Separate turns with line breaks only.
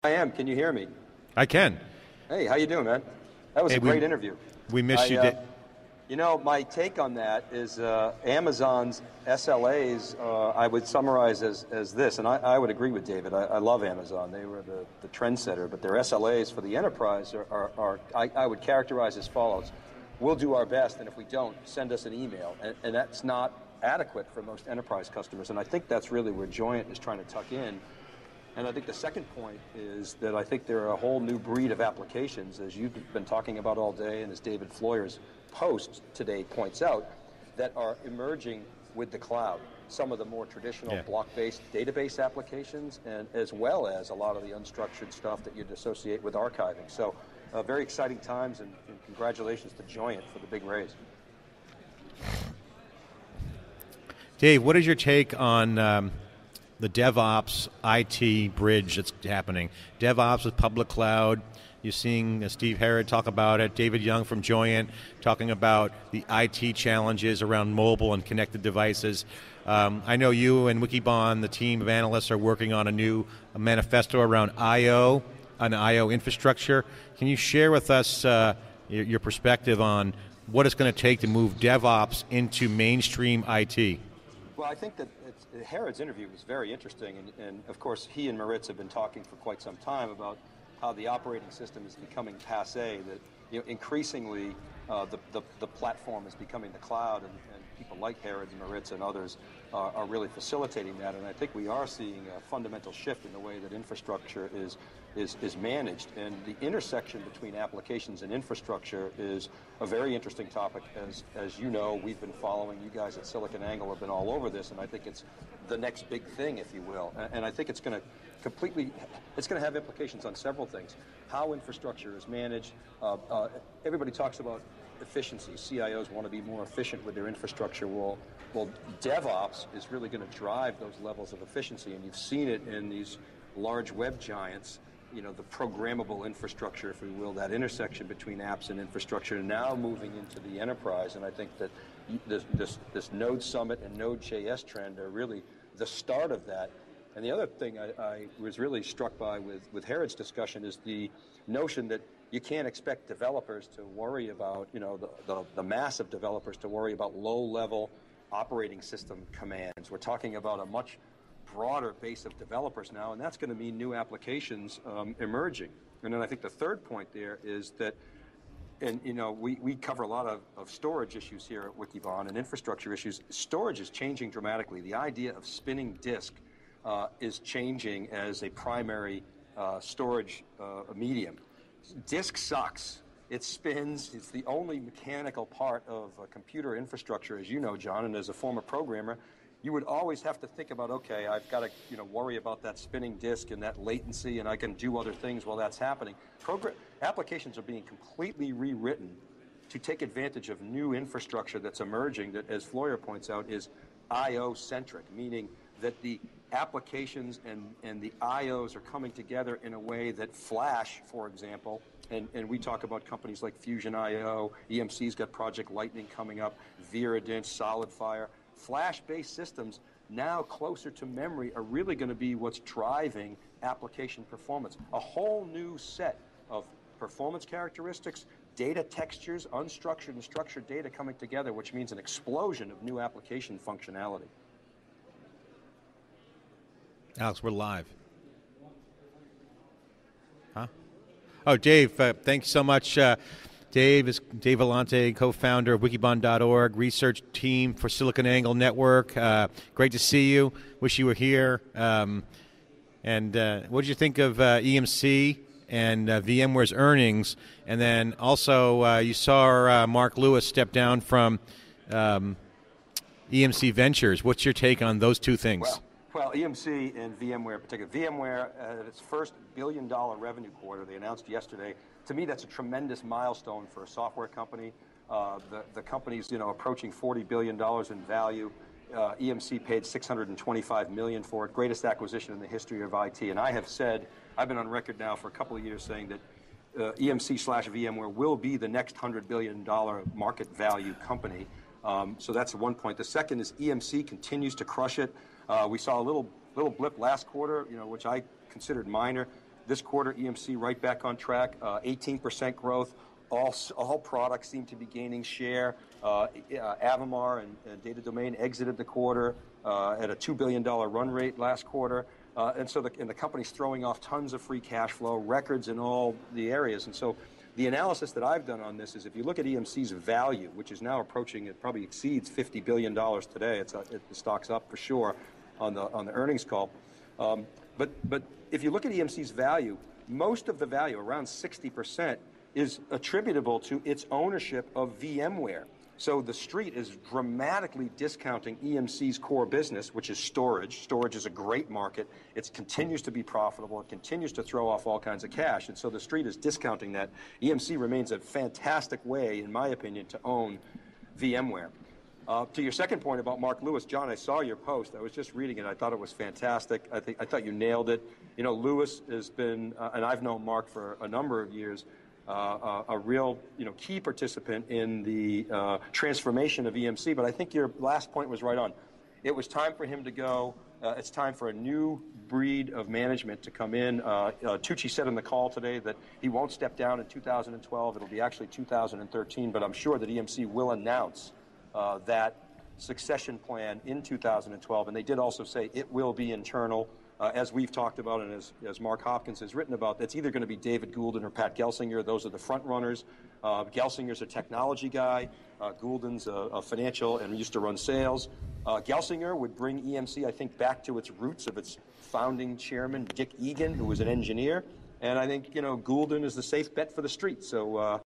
I am. Can you hear me?
I can.
Hey, how you doing, man? That was a great interview.
We missed you.
You know, my take on that is Amazon's SLAs, I would summarize as this, and I would agree with David. I love Amazon. They were the trendsetter, but their SLAs for the enterprise I would characterize as follows. We'll do our best, and if we don't, send us an email. And that's not adequate for most enterprise customers, and I think that's really where Joyent is trying to tuck in. And I think the second point is that I think there are a whole new breed of applications, as you've been talking about all day, and as David Floyer's post today points out, that are emerging with the cloud. Some of the more traditional block-based database applications, and as well as a lot of the unstructured stuff that you'd associate with archiving. So very exciting times, and congratulations to Joyent for the big raise.
Dave, what is your take on the DevOps IT bridge that's happening? DevOps with public cloud. You're seeing Steve Herrod talk about it, David Young from Joyent talking about the IT challenges around mobile and connected devices. I know you and Wikibon, the team of analysts, are working on a new manifesto around I/O, an I/O infrastructure. Can you share with us your perspective on what it's going to take to move DevOps into mainstream IT?
Well, I think that Herrod's interview was very interesting, and of course he and Maritz have been talking for quite some time about how the operating system is becoming passé, that increasingly the platform is becoming the cloud, and people like Herod and Maritz and others are really facilitating that, and I think we are seeing a fundamental shift in the way that infrastructure is managed, and the intersection between applications and infrastructure is a very interesting topic. As you know, we've been following, you guys at SiliconANGLE have been all over this, and I think it's the next big thing, if you will, and I think it's going to have implications on several things. How infrastructure is managed. Everybody talks about efficiency. CIOs want to be more efficient with their infrastructure. Well, DevOps is really going to drive those levels of efficiency, and you've seen it in these large web giants, you know, the programmable infrastructure, if you will, that intersection between apps and infrastructure, now moving into the enterprise. And I think that this Node Summit and Node.js trend are really the start of that. And the other thing I was really struck by with Herrod's discussion is the notion that you can't expect developers to worry about, you know, the mass of developers to worry about low-level operating system commands. We're talking about a much broader base of developers now, and that's going to mean new applications emerging. And then I think the third point there is that, and you know, we cover a lot of storage issues here at Wikibon and infrastructure issues. Storage is changing dramatically. The idea of spinning disk is changing as a primary storage medium. Disk sucks. It spins. It's the only mechanical part of computer infrastructure, as you know, John, and as a former programmer, you would always have to think about, okay, I've got to, you know, worry about that spinning disk and that latency, and I can do other things while that's happening. Applications are being completely rewritten to take advantage of new infrastructure that's emerging that, as Floyer points out, is I/O-centric, meaning that the applications and the I/Os are coming together in a way that Flash, for example, and we talk about companies like Fusion IO, EMC's got Project Lightning coming up, Virident, SolidFire. Flash-based systems now closer to memory are really going to be what's driving application performance. A whole new set of performance characteristics, data textures, unstructured and structured data coming together, which means an explosion of new application functionality.
Alex, we're live. Huh? Oh, Dave, thanks so much. Dave is Dave Vellante, co-founder of Wikibon.org, research team for SiliconANGLE Network. Great to see you. Wish you were here. And what did you think of EMC and VMware's earnings? And then also you saw Mark Lewis step down from EMC Ventures. What's your take on those two things?
Well, EMC and VMware in particular. VMware at its first billion-dollar revenue quarter, they announced yesterday. To me, that's a tremendous milestone for a software company. The company's, you know, approaching $40 billion in value. EMC paid $625 million for it, greatest acquisition in the history of IT. And I have said, I've been on record now for a couple of years saying that EMC/VMware will be the next $100 billion market value company. So that's one point. The second is EMC continues to crush it. We saw a little blip last quarter, you know, which I considered minor. This quarter, EMC right back on track, 18% growth. All products seem to be gaining share. Avamar and Data Domain exited the quarter at a $2 billion run rate last quarter. And so the company's throwing off tons of free cash flow, records in all the areas. And so the analysis that I've done on this is if you look at EMC's value, which is now approaching, it probably exceeds $50 billion today. The stock's up for sure on the earnings call. But if you look at EMC's value, most of the value, around 60%, is attributable to its ownership of VMware. So the street is dramatically discounting EMC's core business, which is storage. Storage is a great market. It continues to be profitable. It continues to throw off all kinds of cash. And so the street is discounting that. EMC remains a fantastic way, in my opinion, to own VMware. To your second point about Mark Lewis, John, I saw your post. I was just reading it. I thought it was fantastic. I thought you nailed it. You know, Lewis has been, and I've known Mark for a number of years, a real, key participant in the transformation of EMC. But I think your last point was right on. It was time for him to go. It's time for a new breed of management to come in. Tucci said on the call today that he won't step down in 2012. It'll be actually 2013. But I'm sure that EMC will announce that succession plan in 2012. And they did also say it will be internal. As we've talked about and as Mark Hopkins has written about, it's either going to be David Goulden or Pat Gelsinger. Those are the front runners. Gelsinger's a technology guy. Goulden's a financial and used to run sales. Gelsinger would bring EMC, I think, back to its roots of its founding chairman, Dick Egan, who was an engineer. And I think, Goulden is the safe bet for the street. So